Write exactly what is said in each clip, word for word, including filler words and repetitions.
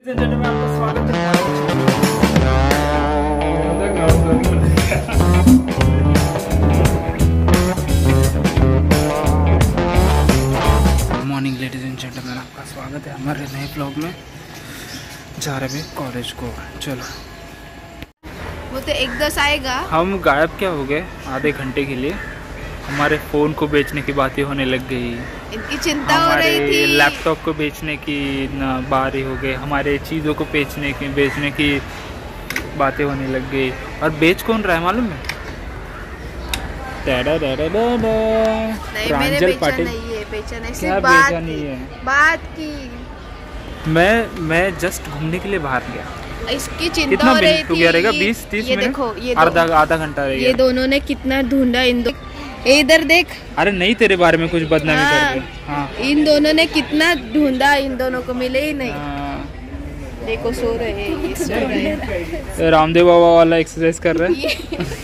में आपका स्वागत है। मॉर्निंग लेडीज एंड जेंटलमैन, आपका स्वागत है हमारे नए ब्लॉग में। जा रहे हैं कॉलेज को, चलो। वो तो एक दस आएगा। हम गायब क्या हो गए आधे घंटे के लिए। हमारे फ़ोन को बेचने की बातें होने लग गई, इनकी चिंता हो रही थी। लैपटॉप को बेचने की बारी हो गई, हमारे चीज़ों को बेचने की बेचने की बातें होने लग गई। और बेच कौन रहा है मालूम है? प्रांजल पाटिल। नहीं है, बेचा नहीं, क्या बात बेचा नहीं है? बात की। मैं मैं जस्ट घूमने के लिए बाहर गया। इसकी चिंता हो रही थी। रहेगा बीस तीस ये मिनट, देखो, ये आधा आधा घंटा रहेगा। ये दोनों ने कितना ढूंढा। इन दो इधर देख। अरे नहीं, तेरे बारे में कुछ बदनामी कर रहे। हाँ, इन दोनों ने कितना ढूंढा, इन दोनों को मिले ही नहीं। हाँ। देखो सो रहे हैं, सो रहे हैं। रामदेव बाबा वाला एक्सरसाइज कर रहे हैं।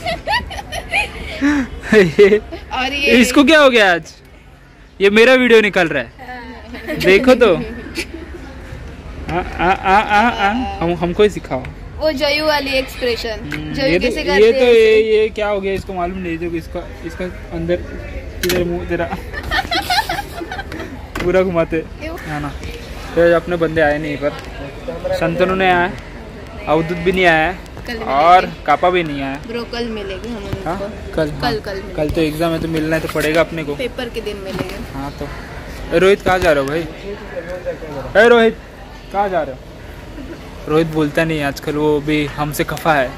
और ये इसको क्या हो गया आज? ये मेरा वीडियो निकल रहा है, देखो तो। आ, आ, आ, आ, आ, हम हमको ही सिखाओ वो जयू वाली एक्सप्रेशन। ये जयू तो, कैसे ये करते तो हैं? ये ये क्या हो गया इसको मालूम नहीं। जो इसका इसका अंदर तेरे मुंह तेरा पूरा घुमाते है ना। तो अपने बंदे आए नहीं, पर शंतनु ने आया, अवधूत भी नहीं आया है, और कापा भी नहीं आया। ब्रो कल मिलेंगे हम उनको। हाँ कल कल हाँ, कल कल तो एग्जाम है, तो मिलना है तो पड़ेगा अपने को। पेपर के दिन मिलेंगे। हाँ तो ए, रोहित कहाँ जा रहे हो भाई? ए रोहित कहाँ जा रहे हो? रोहित बोलता नहीं आजकल, वो भी हमसे खफा है,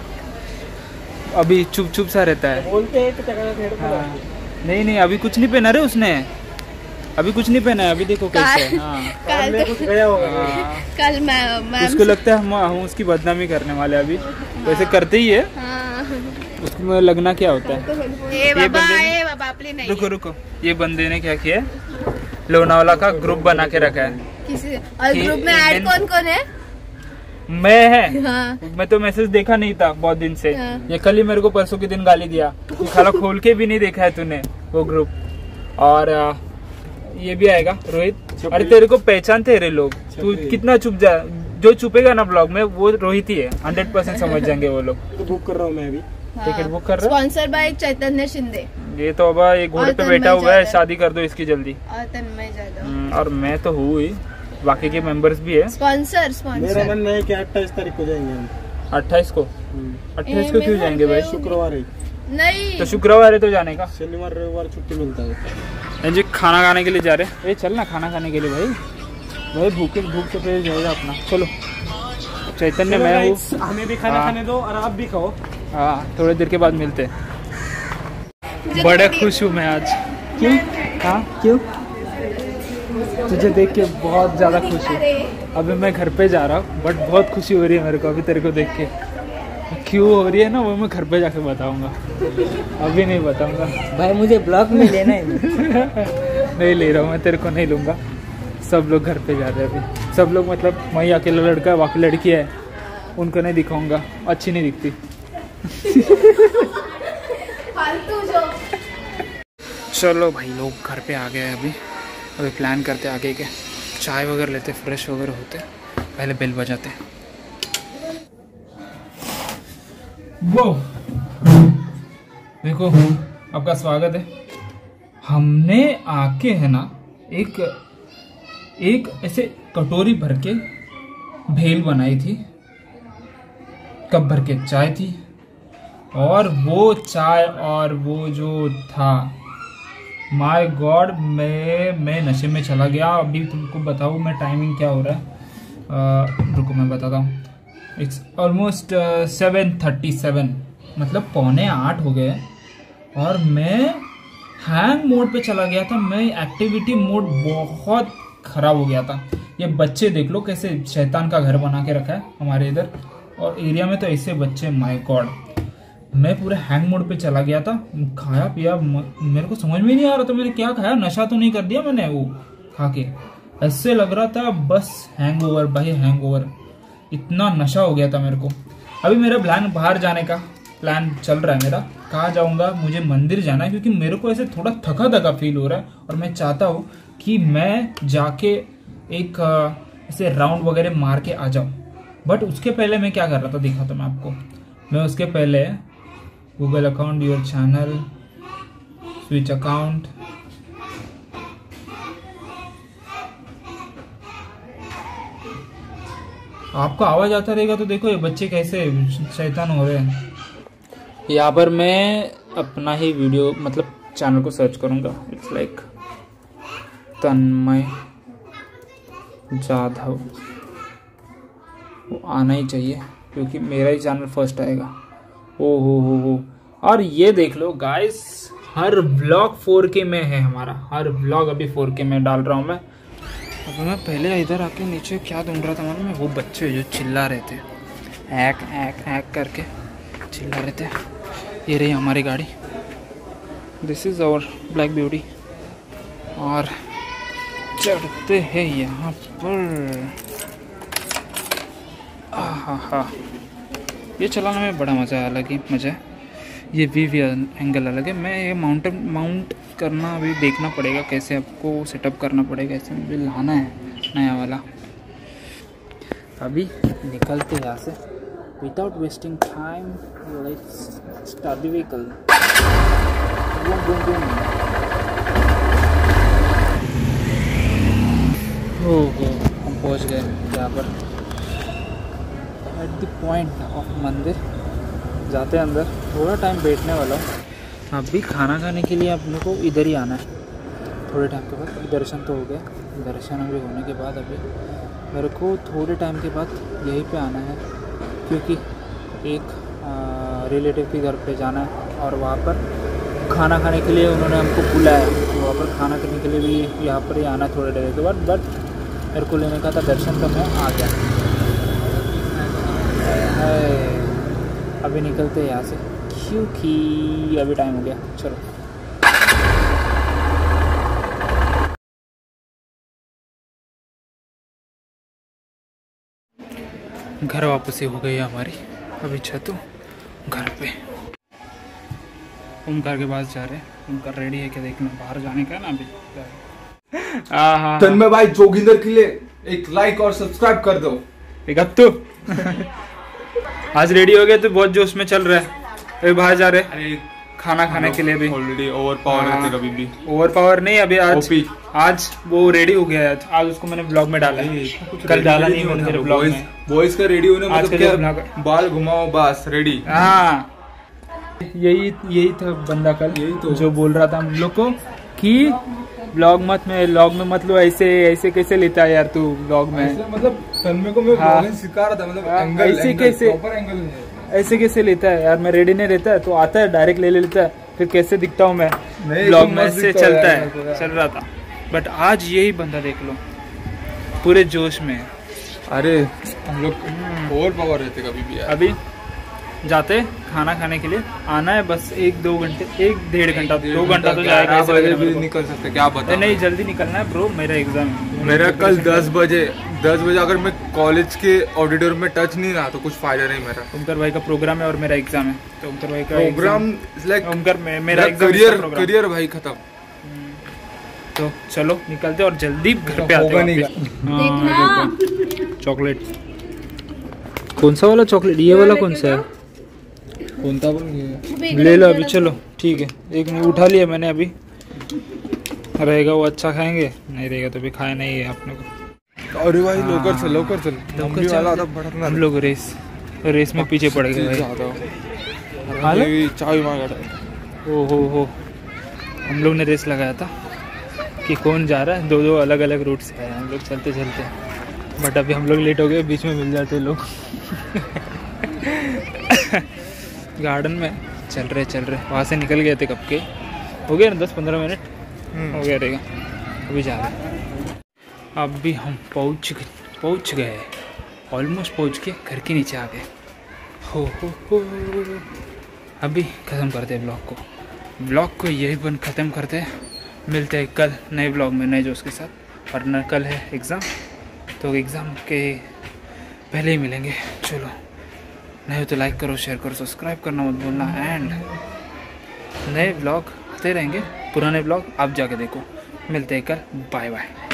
अभी चुप चुप सा रहता है। बोलते हैं तो हाँ। नहीं नहीं, अभी कुछ नहीं पहना रे उसने, अभी कुछ नहीं पहना है। अभी देखो कैसे है। हाँ। कल तो, कुछ गया होगा। कल मैं उसको लगता है हम हम उसकी बदनामी करने वाले। अभी वैसे करते ही है, हाँ। उसमें लगना क्या होता है। ए बाबा, ए बाबा, अपनी नहीं। रुको रुको, ये बंदे ने क्या किया, लोनावाला का ग्रुप बना के रखा है। किसी और ग्रुप में ऐड कौन कौन है? मैं है। हाँ। मैं तो मैसेज देखा नहीं था बहुत दिन से। हाँ। ये कल ही मेरे को परसों के दिन गाली दिया, खाला खोल के भी नहीं देखा है तूने वो ग्रुप। और आ, ये भी आएगा रोहित। अरे तेरे को पहचानते रे लोग, तू कितना चुप जा। जो चुपेगा ना ब्लॉग में वो रोहित ही है, हंड्रेड परसेंट समझ जाएंगे वो लोग। तो बुक कर रहा हूँ मैं अभी। टिकट बुक कर रहा हूँ। Sponsor by Chaitanya Shinde. ये तो अब ये घोड़े पे बैठा हुआ है, शादी कर दो इसकी जल्दी। और तन्मय जादव। और मैं तो हूँ ही, बाकी के मेंबर्स भी है। स्पॉन्सर स्पॉन्सर मेरा मन है कि अट्ठाईस तारीख को जाएंगे हम। अट्ठाईस को? अट्ठाईस को क्यों जाएंगे भाई? शुक्रवार है। नहीं तो शुक्रवार है तो जाने का। शनिवार रविवार छुट्टी मिलता है जी। खाना खाने के लिए जा रहे हैं। ये चल ना खाना खाने के लिए भाई। भाई भूखे भूख से पेट जाएगा अपना। चलो चैतन्य, मैं हूँ, हमें भी खाना खाने दो और आप भी खाओ। हाँ, थोड़ी देर के बाद मिलते हैं। बड़े खुश हूँ मैं आज। क्यों? हाँ क्यों? तुझे देख के बहुत ज़्यादा खुश हूँ। अभी मैं घर पे जा रहा हूँ, बट बहुत खुशी हो रही है मेरे को अभी तेरे को देख के। क्यों हो रही है ना, वो मैं घर पे जाके बताऊंगा, अभी नहीं बताऊंगा भाई। मुझे ब्लॉग में लेना है। नहीं ले रहा हूँ मैं, तेरे को नहीं लूँगा। सब लोग घर पे जा रहे हैं अभी, सब लोग, मतलब मैं अकेला लड़का, बाकी लड़की है, उनको नहीं दिखाऊंगा, अच्छी नहीं दिखती। चलो भाई, लोग घर पे आ गए हैं अभी। अभी प्लान करते आगे के, चाय वगैरह लेते, फ्रेश वगैरह होते, पहले बेल बजाते। वो देखो, आपका स्वागत है। हमने आके है ना एक एक ऐसे कटोरी भर के भेल बनाई थी, कप भर के चाय थी, और वो चाय और वो जो था, माय गॉड, मैं मैं नशे में चला गया। अभी तुमको बताऊँ मैं टाइमिंग क्या हो रहा है, रुको मैं बताता हूँ। It's almost seven thirty seven, मतलब पौने आठ हो गए, और मैं हैंग मोड पे चला गया था। मैं एक्टिविटी मोड बहुत ख़राब हो गया था। ये बच्चे देख लो कैसे शैतान का घर बना के रखा है हमारे इधर, और एरिया में तो ऐसे बच्चे, माय गॉड। मैं पूरे हैंग मोड पे चला गया था, खाया पिया, मेरे को समझ में नहीं आ रहा था मैंने क्या खाया। नशा तो नहीं कर दिया मैंने वो खा के, ऐसे लग रहा था बस हैंग ओवर भाई, हैंग ओवर। इतना नशा हो गया था मेरे को। अभी मेरा प्लान बाहर जाने का प्लान चल रहा है मेरा। कहाँ जाऊँगा? मुझे मंदिर जाना है, क्योंकि मेरे को ऐसे थोड़ा थका थका फील हो रहा है, और मैं चाहता हूँ कि मैं जाके एक ऐसे राउंड वगैरह मार के आ जाओ। बट उसके पहले मैं क्या कर रहा था दिखाता मैं आपको। मैं उसके पहले Google account, your channel, switch account, आपको आवाज आता रहेगा तो देखो ये बच्चे कैसे शैतान हो रहे हैं। यहाँ पर मैं अपना ही वीडियो मतलब चैनल को सर्च करूंगा। इट्स लाइक तन्मय जाधव, वो आना ही चाहिए क्योंकि मेरा ही चैनल फर्स्ट आएगा। ओ हो हो हो। और ये देख लो गाइस, हर ब्लॉग फोर के में है हमारा, हर ब्लॉग अभी फोर के में डाल रहा हूँ मैं। अब मैं पहले इधर आके नीचे क्या ढूंढ रहा था मालूम है, वो बच्चे जो चिल्ला रहे थे, ऐक ऐक ऐक करके चिल्ला रहे थे। ये रही हमारी गाड़ी, this is our black beauty. और चढ़ते हैं यहाँ पर। हाँ हाँ, ये चलाने में बड़ा मज़ा है, अलग ही मज़ा है। ये वी वी एंगल अलग है। मैं ये माउंटेन माउंट करना अभी देखना पड़ेगा, कैसे आपको सेटअप करना पड़ेगा, ऐसे मुझे लाना है नया वाला। अभी निकलते हैं यहाँ से without wasting time. Let's start the vehicle. हो हो हम पहुँच गए यहाँ पर एट द पॉइंट ऑफ मंदिर। जाते हैं अंदर, थोड़ा टाइम बैठने वाला हूँ। अभी खाना खाने के लिए अपने को इधर ही आना है थोड़े टाइम के बाद। दर्शन तो हो गया, दर्शन अभी होने के बाद अभी मेरे को थोड़े टाइम के बाद यहीं पे आना है क्योंकि एक रिलेटिव के घर पे जाना है और वहाँ पर खाना खाने के लिए उन्होंने हमको बुलाया। तो वहाँ पर खाना खाने के लिए भी यहाँ पर ही आना है थोड़े देर के बाद। बट मेरे को लेने का था दर्शन, तो मैं आ गया। अभी निकलते हैं यहाँ से क्योंकि अभी टाइम हो गया। चलो घर वापसी हो गई है हमारी। अभी छतू घर पे ओमकार के पास जा रहे हैं। ओमकार रेडी है क्या देखना, बाहर जाने का है ना अभी। हाँ तन्मय भाई जोगिंदर के लिए एक लाइक और सब्सक्राइब कर दो। एक हफ्तू आज रेडी हो गए तो बहुत जोश में चल रहा है। अभी बाहर जा रहे हैं खाना खाने के लिए भी। ऑलरेडी ओवर पावर रहते कभी भी। ओवर पावर नहीं, अभी आज ओपी। आज वो रेडी हो गया है। आज उसको मैंने ब्लॉग में डाला है, कल डाला नहीं मैंने तेरे ब्लॉग में। बॉयज का रेडी होने आज मतलब का क्या, ब्लॉग बाल घुमाओ बस रेडी। हाँ यही यही था बंदा कल, यही तो जो बोल रहा था हम लोग को कि ब्लॉग मत में ब्लॉग में मत लो, ऐसे ऐसे कैसे लेता है यार तू ब्लॉग में। मतलब तन्मय को मैं हाँ। ब्लॉगिंग सिखा रहा था, मतलब हाँ, एंगल ऐसे एंगल, कैसे प्रॉपर एंगल है। ऐसे कैसे लेता है यार, मैं रेडी नहीं रहता है तो आता है डायरेक्ट ले ले लेता है, फिर कैसे दिखता हूँ मैं नहीं, ब्लॉग तुम में मस्त से दिखता चलता है, है, चल रहा था। बट आज यही बंदा देख लो पूरे जोश में है। अरे हम लोग ओवर पावर रहते कभी भी यार। अभी जाते खाना खाने के लिए, आना है बस एक दो घंटे, एक डेढ़ घंटा दो घंटा तो जाएगा। ऐसे बजे लगेगा भी मेरे को। निकल सकते क्या बता। नहीं जल्दी निकलना है ब्रो, मेरा एग्जाम है। मेरा कल दस बजे दस बजे अगर मैं कॉलेज के ऑडिटोरियम में टच नहीं रहा तो कुछ फायदा नहीं मेरा। ओमकार भाई का प्रोग्राम है और मेरा एग्जाम है, तो ओमकार भाई का प्रोग्राम लाइक ओमकार मेरा करियर करियर भाई खत्म। तो चलो निकलते और जल्दी घर पे आते हैं। चॉकलेट कौन सा वाला चॉकलेट, ये वाला कौन सा है? कौन था ले लो अभी, चलो ठीक है। एक नहीं उठा लिया मैंने, अभी रहेगा वो अच्छा खाएंगे, नहीं रहेगा तो भी खाए नहीं है अपने को। अरे भाई लोकर चल लोकर चल लोकर चल। हम लोग रेस रेस में पीछे पड़ गए भाई। चाय मांगा। ओ हो हो हम लोग ने रेस लगाया था कि कौन जा रहा है, दो दो अलग अलग रूट से है हम लोग चलते चलते। बट अभी हम लोग लेट हो गए, बीच में मिल जाते लोग। गार्डन में चल रहे चल रहे वहाँ से निकल गए थे कब के, हो गया ना दस पंद्रह मिनट हो गया रहेगा। अभी जा रहे हैं। अभी हम पहुँच पहुँच गए, ऑलमोस्ट पहुँच के घर के नीचे आ गए। हो हो हो अभी ख़त्म करते हैं ब्लॉग को। ब्लॉग को यही बन ख़त्म करते हैं। मिलते हैं कल नए ब्लॉग में नए जोश के साथ। और न कल है एग्ज़ाम, तो एग्ज़ाम के पहले ही मिलेंगे। चलो नहीं तो लाइक करो, शेयर करो, सब्सक्राइब करना मत भूलना। एंड नए ब्लॉग आते रहेंगे, पुराने ब्लॉग आप जाके देखो। मिलते हैं कल, बाय बाय।